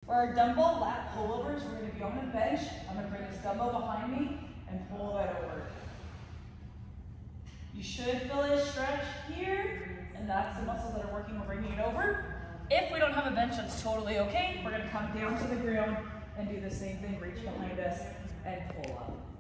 For our dumbbell lat pullovers, we're going to be on the bench. I'm going to bring this dumbbell behind me and pull that over. You should feel a stretch here, and that's the muscles that are working on bringing it over. If we don't have a bench, that's totally okay. We're going to come down to the ground and do the same thing. Reach behind us and pull up.